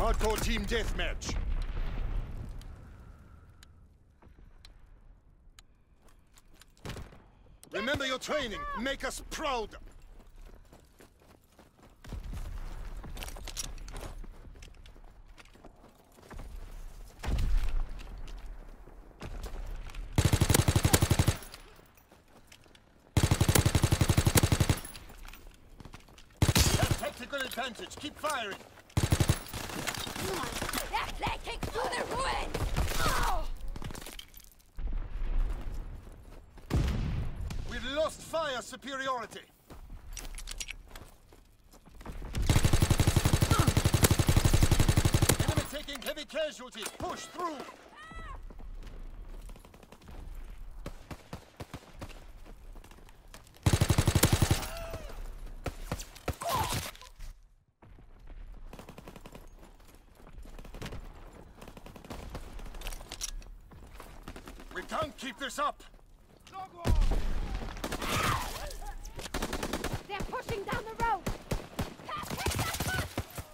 Hardcore team deathmatch. Remember your training. Make us proud. Have tactical advantage. Keep firing. That flag kicks through the ruins! Oh! We've lost fire superiority. Enemy taking heavy casualties. Push through. We can't keep this up. They're pushing down the road! Take that foot!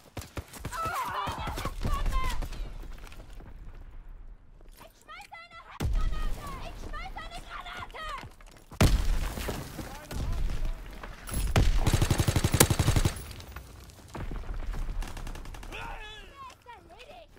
Ich schmeiße eine Handgranate! Ich schmeiße eine Granate! Ist erledigt!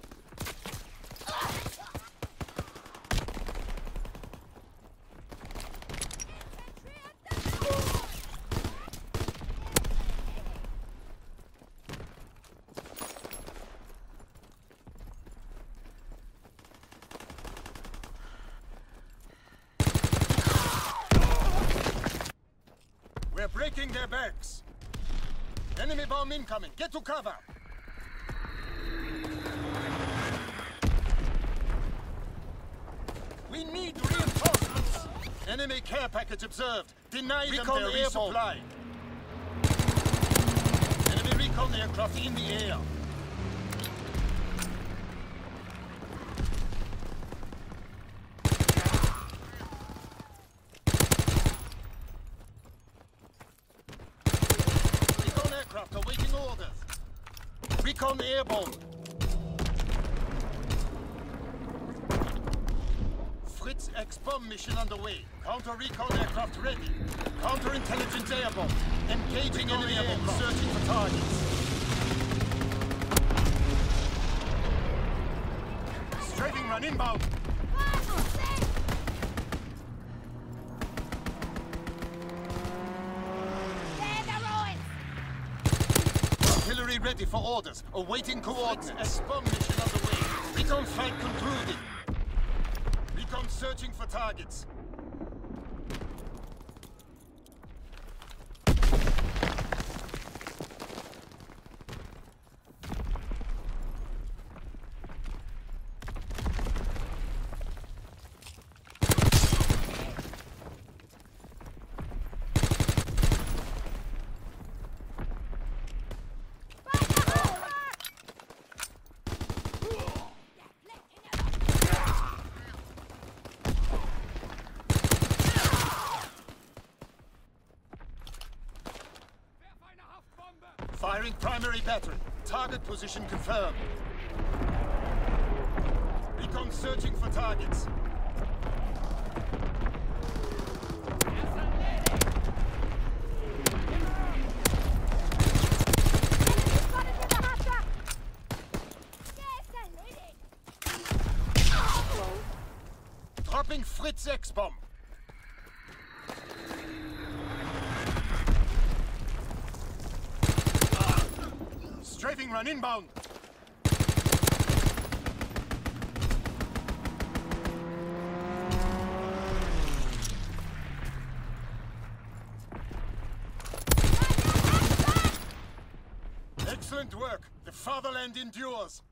We're breaking their backs. Enemy bomb incoming. Get to cover. We need reinforcements. Enemy care package observed. Deny them their resupply. Enemy recon aircraft in the air. Recon aircraft awaiting orders. Recon airborne. Fritz X-bomb mission underway. Counter-recon aircraft ready. Counter-intelligence airborne. Engaging enemy aircraft. Searching for targets. Strafing run inbound. Artillery ready for orders. Awaiting coordinates. X-bomb mission underway. Recon fight concluded. Recon searching for targets. Firing primary battery. Target position confirmed. Recon searching for targets. Dropping Fritz X-bomb. Strafing run inbound. Excellent work. The fatherland endures.